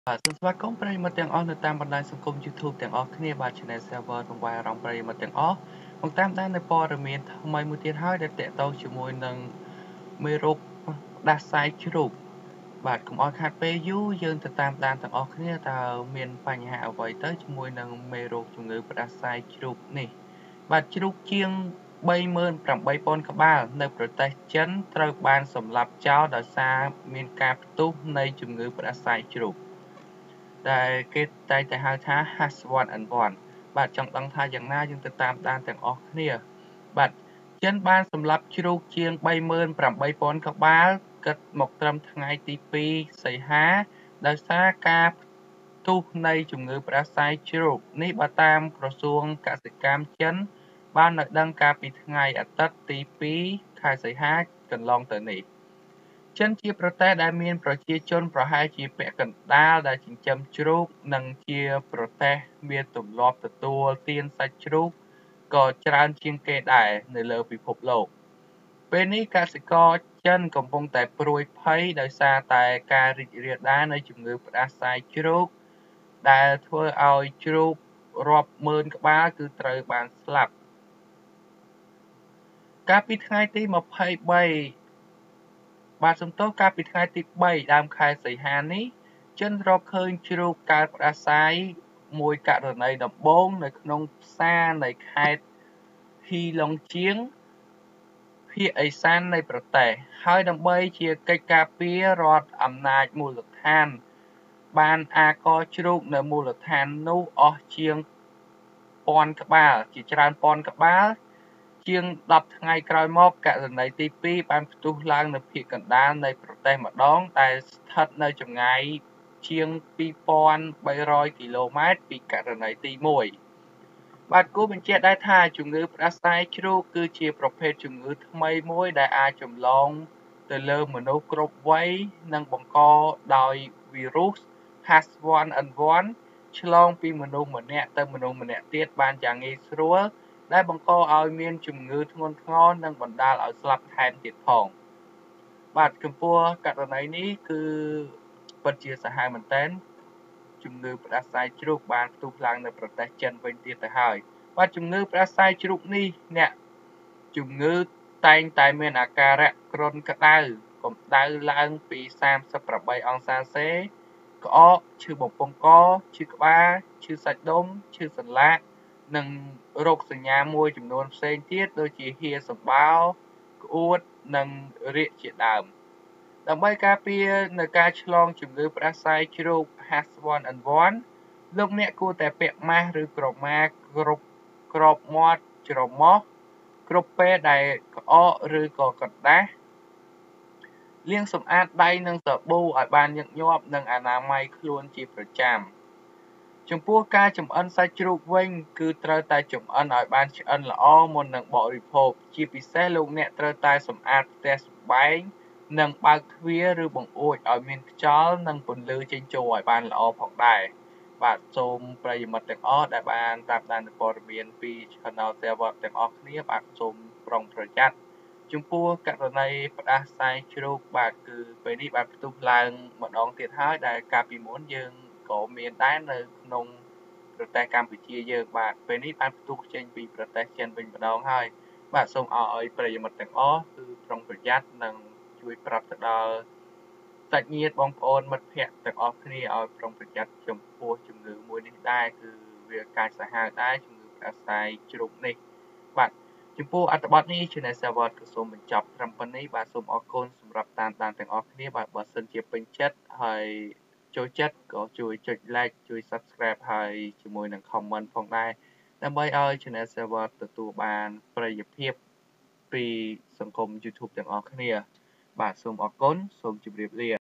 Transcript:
សូមស្វាគមន៍ប្រិយមិត្តទាំងអស់នៅតាមបណ្ដាញសង្គម YouTube ទាំងអស់គ្នាបាទ Channel Server រង្វាយអារម្មណ៍ប្រិយមិត្តទាំងអស់មកតាមដាននៅព័ត៌មានថ្មីមួយទៀតហើយដែលតាក់ទងជាមួយនឹងមេរោគផ្ដាសាយជ្រូកបាទកុំឲ្យខាតពេលយូរយើងទៅតាមដានទាំងអស់គ្នាតើមានបញ្ហាអ្វីទៅជាមួយនឹងមេរោគជំងឺផ្ដាសាយជ្រូកនេះបាទជ្រូកជាង38,000 ក្បាលនៅប្រទេសចិនត្រូវបានសម្លាប់ចោលដោយសារមានការផ្ទុះនៃជំងឺផ្ដាសាយជ្រូកដែលគេតែងតែហៅថា H1N1 បាទចង់ដឹងថាយ៉ាងណាយើងទៅតាមដានទាំងអស់គ្នាបាទចិនបានសម្លាប់ជ្រូកជាង38,000 ក្បាលគិតមកត្រឹមថ្ងៃទី2សីហាដោយសារការផ្ទុះនៃជំងឺផ្ដាសាយជ្រូកនេះបើតាមក្រសួងកសិកម្មចិនបាននៅដឹងកាលពីថ្ងៃអាទិត្យទី2ខែសីហាកន្លងទៅនេះចិនជាប្រទេសដែលមានប្រជាជនប្រហែលជាពាក់កណ្ដាលដែលចិញ្ចឹមជ្រូកនិងជាប្រទេសមានទម្លាប់ទទួលទានសាច់ជ្រូកក៏ច្រើនជាងគេដែរនៅលើពិភពលោកពេលនេះកសិករចិនកំពុងតែព្រួយភ័យដោយសារតែការរីករាលដាលនៃជំងឺផ្ដាសាយជ្រូកដែលធ្វើឲ្យជ្រូករាប់ម៉ឺនក្បាលគឺត្រូវបានស្លាប់កាលពីថ្ងៃទី23បាទសំទោសកាលពីថ្ងៃទី3ដើមខែសីហានេះចិនរកឃើញជ្រូកកើតផ្ដាសាយមួយករណីដំបូងនៅក្នុងផ្សារនៃខេត្តហ៊ីឡុងជៀងភាគឦសាននៃប្រទេសហើយដើម្បីជាកិច្ចការពាររដ្ឋអំណាចមូលដ្ឋានបានអាករជ្រូកនៅមូលដ្ឋាននោះអស់ជាងពាន់ក្បាលជាច្រើនពាន់ក្បាលជាង10ថ្ងៃក្រោយមកករណីទី2បានផ្ទុះឡើងនៅភាគកណ្ដាលនៃប្រទេសម្ដងដែលស្ថិតនៅចម្ងាយជាង2,300 គីឡូម៉ែត្រពីករណីទី1បាទគួរបញ្ជាក់ដែរថាជំងឺផ្ដាសាយជ្រូកគឺជាប្រភេទជំងឺថ្មីមួយដែលអាចចម្លងទៅលើមនុស្សគ្រប់វ័យនិងបង្កដោយវីរុស H1N1 ឆ្លងពីមនុស្សម្នាក់ទៅមនុស្សម្នាក់ទៀតបានយ៉ាងងាយស្រួលដែលបង្កឲ្យមានជំងឺធ្ងន់ធ្ងរនិងបណ្ដាលឲ្យស្លាប់ថែមទៀតផងបាទចំពោះករណីនេះគឺពិតជាសាហាវមែនទែនជំងឺផ្ដាសាយជ្រូកបានផ្ទុះឡើងនៅប្រទេសចិនវិញទៀតទៅហើយបាទជំងឺផ្ដាសាយជ្រូកនេះអ្នកជំងឺតែងតែមានអាការៈគ្រុនក្តៅកម្ដៅឡើងពី38អង្សាសេក្អកឈឺបំពង់កឈឺក្បាលឈឺសាច់ដុំឈឺសន្លាក់និងរោគសញ្ញាមួយចំនួនផ្សេងទៀតដូចជាហៀសម្បោរក្អួតនិងរាគជាដើមដើម្បីការពារនៅការឆ្លងជំងឺផ្ដាសាយជ្រូក H1N1 លោកអ្នកគួរតែពាក់ម៉ាស់ឬក្រមាគ្រប់គ្របមាត់ច្រមុះគ្រប់ពេលដែលក្អកឬក៏កណ្ដាស់លាងសម្អាតដៃនឹងសាប៊ូឲ្យបានញឹកញាប់និងអនាម័យខ្លួនជាប្រចាំចំពោះការចម្អិនសាច់ជ្រូកវិញគឺត្រូវតែចម្អិនឲ្យបានឆ្អិនល្អមុននឹងបរិភោគជាពិសេសលោកអ្នកត្រូវតែសម្អាតផ្ទះសម្បែងនិងបើកទ្វារឬបង្អួចឲ្យមានខ្យល់និងពន្លឺចេញចូលឲ្យបានល្អផងដែរបាទសូមប្រិយមិត្តទាំងអស់ដែលបានតាមដានព័ត៌មានពី Channel Server ទាំងអស់គ្នាបាទសូមប្រុងប្រយ័ត្នចំពោះករណីផ្ដាសាយជ្រូកបាទគឺពេលនេះបានផ្ទុះឡើងម្ដងទៀតហើយដែលកាលពីមុនយើងក៏មានដែរនៅក្នុងប្រទេសកម្ពុជាយើងបាទពេលនេះបានផ្ទុះចេញពីប្រទេសចិនវិញម្ដងហើយបាទសូមឲ្យប្រិយមិត្តទាំងអស់គឺប្រុងប្រយ័ត្ននិងជួយប្រាប់ទៅដល់សាច់ញាតិបងប្អូនមិត្តភ័ក្តិទាំងអស់គ្នាឲ្យប្រុងប្រយ័ត្នចំពោះជំងឺមួយនេះដែរគឺវាកាចសាហាវដែរជំងឺផ្ដាសាយជ្រូកនេះបាទចំពោះអត្ថបទនេះ Channel Server ក៏សូមបញ្ចប់ត្រឹមប៉ុណ្្នេះបាទសូមអរគុណសម្រាប់តាមដានទាំងអស់គ្នាបាទបើសិនជាពេញចិត្តហើយចូលចិត្តក៏ជួយចុច like ជួយ subscribe ហើយជាមួយនឹង comment ផងដែរដើម្បីឲ្យ Channel Server ទទួលបានប្រយោជន៍ភាពពីសង្គម YouTube ទាំងអស់គ្នាបាទសូមអរគុណសូមជម្រាបលា